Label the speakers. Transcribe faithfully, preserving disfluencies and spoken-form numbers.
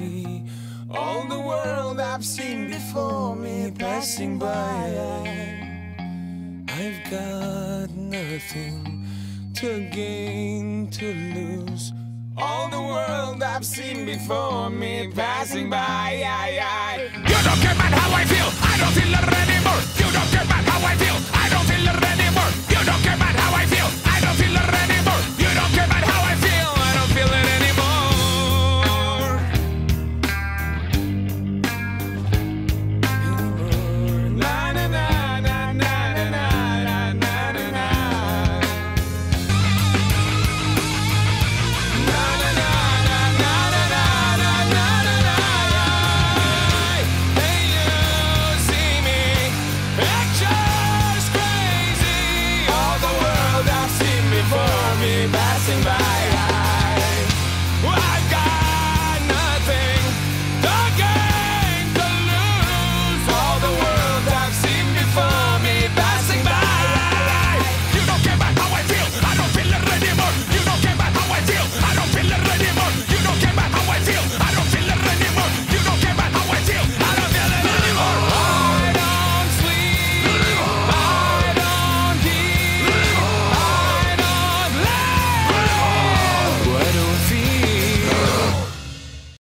Speaker 1: see all the world I've seen before me passing by. I've got nothing to gain, to lose. All the world I've seen before me passing by.